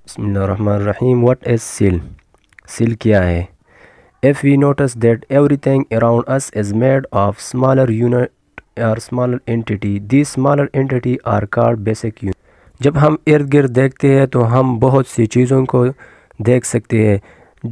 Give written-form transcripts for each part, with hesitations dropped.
بسم اللہ الرحمن الرحیم. What is seal? Seal کیا ہے؟ If we notice that everything around us is made of smaller unit or smaller entity, these smaller entity are called basic unit. جب ہم ارد گرد دیکھتے ہیں تو ہم بہت سی چیزوں کو دیکھ سکتے ہیں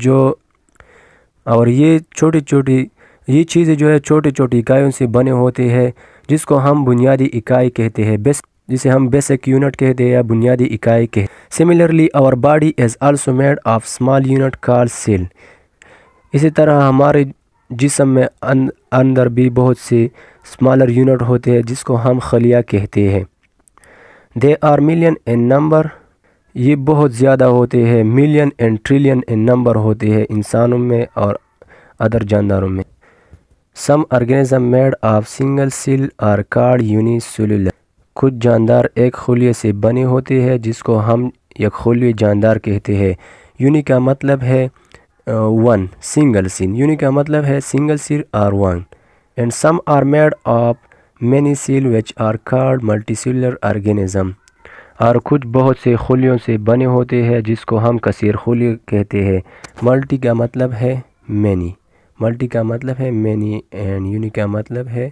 اور یہ چیزیں جو ہے چھوٹی چھوٹی اکائیوں سے بنے ہوتے ہیں جس کو ہم بنیادی اکائی کہتے ہیں، جسے ہم بیسک یونٹ کہتے ہیں یا بنیادی اکائی کہتے ہیں. Similarly, our body is also made of small unit called cell. اسی طرح ہمارے جسم میں اندر بھی بہت سے smaller unit ہوتے ہیں جس کو ہم خلیہ کہتے ہیں. They are million in number. یہ بہت زیادہ ہوتے ہیں، ملین اینڈ ٹریلین ان نمبر ہوتے ہیں انسانوں میں اور ادر جانداروں میں. Some organism made of single cell are called unicellular. کچھ جاندار ایک خلیے سے بنے ہوتے ہیں جس کو ہم یک خلیے جاندار کہتے ہیں. یونی کا مطلب ہے ون، سنگل سیل. یونی کا مطلب ہے سنگل سیل اور ون. And some are made of many cells which are called multicellular organism. اور کچھ بہت سے خلیوں سے بنے ہوتے ہیں جس کو ہم کثیر خلیے کہتے ہیں. ملٹی کا مطلب ہے مینی. ملٹی کا مطلب ہے مینی اینڈ یونی کا مطلب ہے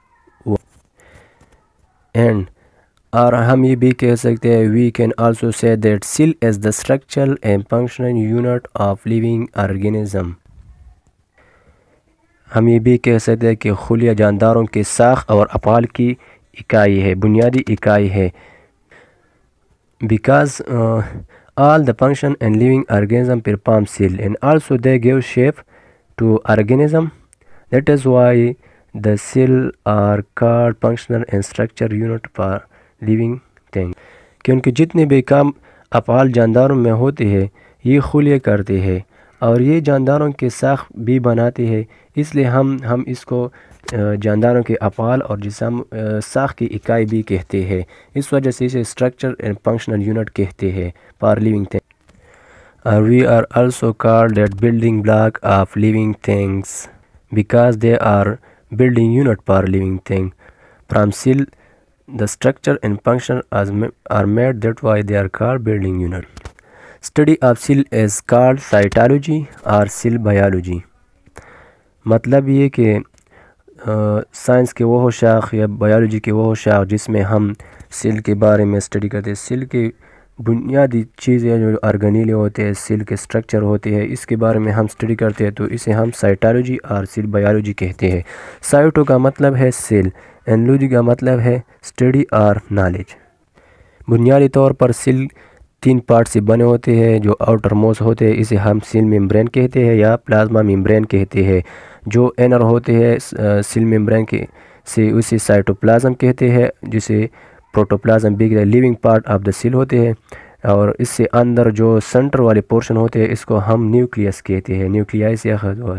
اینڈ. اور ہم یہ بھی کہہ سکتے ہیں we can also say that cell is the structural and functional unit of living organism. ہم یہ بھی کہہ سکتے ہیں کہ خلیہ جانداروں کے ساخت اور افعال کی اکائی ہے، بنیادی اکائی ہے. Because all the function and living organism perform cell and also they give shape to organism. That is why the cell are called functional and structure unit for living thing. کیونکہ جتنے بھی کام افعال جانداروں میں ہوتے ہیں یہ خلیے کرتے ہیں اور یہ جانداروں کے ساخت بھی بناتے ہیں، اس لیے ہم اس کو جانداروں کے افعال اور جسم ساخت کی اکائی بھی کہتے ہیں. اس وجہ سے اسے اسٹرکچر اینڈ فنکشنل یونٹ کہتے ہیں فار لیونگ تھنگ. We are also called that building block of living things because they are building unit for living thing. From cell the structure and function are made, that's why they are called building unit. Study of cell is called cytology or cell biology. مطلب یہ کہ سائنس کے وہ شاخ یا بایولوجی کے وہ شاخ جس میں ہم سیل کے بارے میں اسٹڈی کرتے ہیں. سیل کی بنیادی چیزیں جو آرگنیلے ہوتے ہیں، سیل کے سٹرکچر ہوتے ہیں، اس کے بارے میں ہم اسٹڈی کرتے ہیں تو اسے ہم سائٹالوجی اور سیل بایولوجی کہتے ہیں. سائٹو کا مطلب ہے سیل اینڈ لوجی کا مطلب ہے اسٹڈی اور نالج. بنیادی طور پر سیل 3 پارٹ سے بنے ہوتے ہیں جو آؤٹر موسٹ ہوتے ہیں، اسے ہم سیل ممبرین کہتے ہیں یا پلازما ممبرین کہتے ہیں. جو انر ہوتے ہیں سیل ممبرین کے سے اسے سائٹوپلازم کہتے ہیں جسے پروٹوپلازم بھی لیونگ پارٹ آف دا سیل ہوتے ہیں. اور اس سے اندر جو سنٹر والے پورشن ہوتے ہیں اس کو ہم نیوکلیس کہتے ہیں. نیوکلیائی اخذ ہے.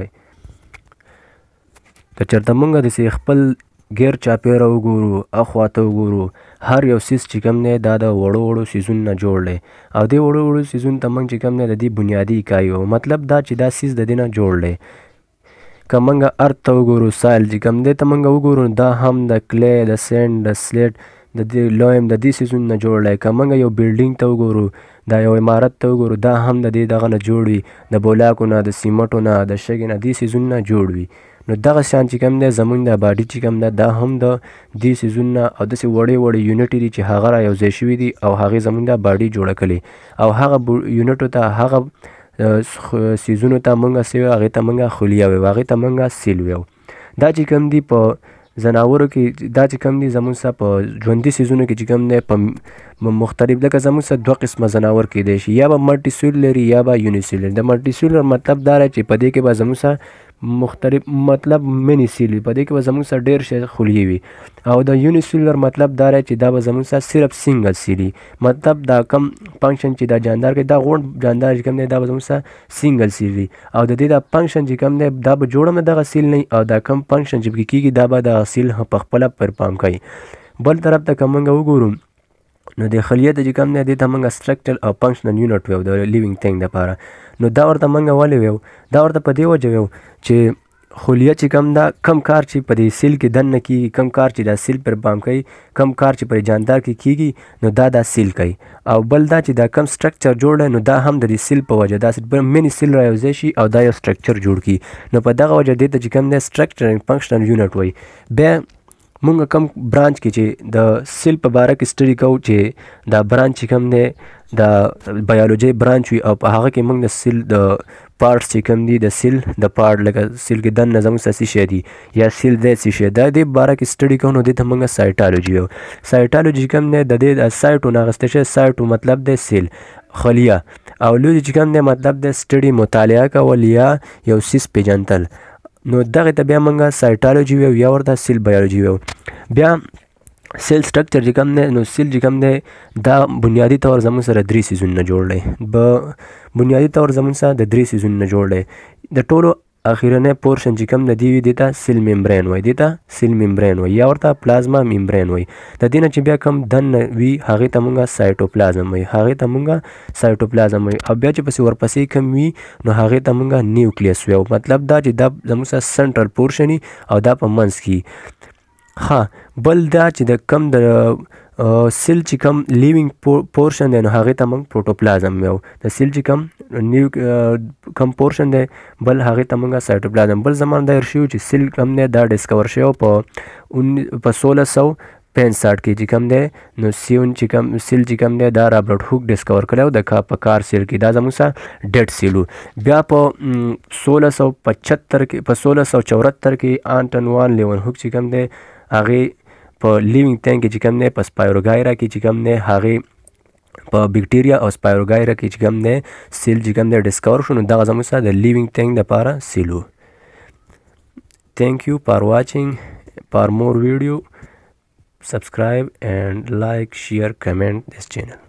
تو چرته مونږ د خپل غیر چاپیره وګورو اخواته وګورو هر یو سیس چې کوم دی دا د وړو وړو سیزونو نه جوړ دی او دې وړو وړو سیزونو ته مونږ چې کوم دی د دې بنیادي اکایي وو. مطلب دا چې دا سیز د دې نه جوړ دی. که مونږ ارت ته وګورو سایل چې کوم دی ته مونږ وګورو دا هم د کلی د سینډ د سلیټ د دې لویم د دې سیزونو نه جوړ دی. که مونږ یو بلډینګ ته وګورو دا یو عمارت ته وګورو دا هم د دې دغه نه جوړ وي، د بولاکو نه، د سیمټو نه، د شګې نه، دې سیزونو نه جوړ وي. نو دغه شان چې کوم دی زمونږ د باډي چې کوم دی دا هم د دې سیزونو نه او داسې وړې وړې یونټې دي چې هغه را یوځای شوي دي او هغې زمونږ د باډي جوړه کړې او هغه یونټو ته هغه سیزونو ته مونږ څه وایو هغې ته مونږ خلیه وایو، هغې ته مونږ سیل وایو. دا چې کوم دي په ځناورو کې دا چې کوم دي زمونږ سره په ژوندي سیزونو کې چې کوم دی په مختلف لکه زمونږ سره 2 قسمه ځناور کېدی شي، یا به ملټي سیل لري یا به یوني سیل لري. د ملټي سیلر مطلب دا دی چې په دې کې به زمونږ سره مختلف مطلب منی سیل وي، په دې کې به زمونږ سره ډېر شی خلیې وي. او د یوني سیلر مطلب دا دی چې دا به زمونږ سره صرف سنګل سیل وي. مطلب دا کم فنکشن چې دا جاندار کوي دا غوڼ جاندار چې کوم دی دا به زمونږ سره سنګل سیل وي او د دې دا فنکشن چې کوم دی دا به جوړه نه دغه سیل نه او دا کم فنکشن چې پکې کېږي دا به دغه سیل په خپله پرفارم کوي. بل طرف ته که موږ وګورو نو د خلیه ته چې کوم دی دې ته موږ سټرکچر او فنکشنل یونټ ویو د لیوینګ تھنګ دپاره. نو دا ورته موږ ولې ویو؟ دا ورته په دې وجه ویو چې خلیه چې کم دا کم کار چې په دې سیل کې دننه کیږي، کم کار چې دا سیل پر پام کوي، کم کار چې پر جاندار کې کیږي نو دا سیل کوي. او بل دا چې دا کم سټرکچر جوړ دی نو دا هم د دې سیل په وجه داسې منی سیل رایوځای شي او دا یو سټرکچر جوړ کړي. نو په دغه وجه دې ته چې کوم دی سټرکچر اینډ فنکشنل یونټ وایي. بیا مونږ کم برانچ کې چې د سیل په باره کې سټډي کوو چې دا برانچ چې کوم دی د بایولوژي برانچ وي او په هغه کې موږ د سیل د پارټس چې کوم دي د سیل د پارټ لکه سیل کې دننه زموږ څه شی دي یا سیل دی څه شی دا دې باره کې سټډي کوو نو دې ته موږ سایټالوجي وایو. سایټالوجي کوم دی د دې د سایټو نه اخیستی شوی. سایټو مطلب دی سیل، خلیه، او لوجي چې کوم دی مطلب دی سټډي، مطالعه کول یا یو څیز پیژندل. نو دغه ته بیا موږ سایټالوجي وایو یا ورته سیل بایولوژي وایو. بیا سیل سټرکچر چې کوم دی نو سیل چې کوم دی دا بنیادي طور زموږ سره 3 سیزونو نه جوړ دی. بنیادي طور زموږ سره د 3 سیزونو نه جوړ دی. د ټولو اخیرنی پورشن چې کوم د دی وي دې ته سیل ممبرین وایي، دې ته سیل ممبرین وایي یا ورته پلازما ممبرین وایي. د دې نه چې بیا کوم دننه وي هغې ته موږ سایټوپلازم وایي، هغې ته موږ سایټوپلازم وایي. او بیا چې پسې ورپسې کوم وي نو هغې ته موږ نیوکلیس وایو. مطلب دا چې دا زموږ سره سنټرل پورشن وي او دا په منځ کې. بل دا چې د کم د سیل چې کم لیوینګ پورشن دی نو هغې ته موږ پروټوپلازم وایو. د سیل چې کم پورشن دی بل هغې ته موږ سایټوپلازم. بل زمان دا هېر شوي چې سیل کم دی دا ډسکور شوی په 1665 کې چې کم دی نو سیل چې کم دی دا رابرټ هوک ډسکور کړی او د په کار سیل کې دا زموږ سره ډیډ سیل و. بیا په 1675 کې په 1674 کې آنټن وان لیون هوک چې کم دی هغې په لیوینګ تینګ کې چې کوم دی په سپایروګایرا کې چې کوم دی هغې په بیکټیریا او سپایروګایرا کې چې کوم دی سیل چې کوم دی ډسکور شو نو دغه زموږ سره د لیوینګ تینګ دپاره سیل و. Thank you for watching. For more video, subscribe and like, share, comment this channel.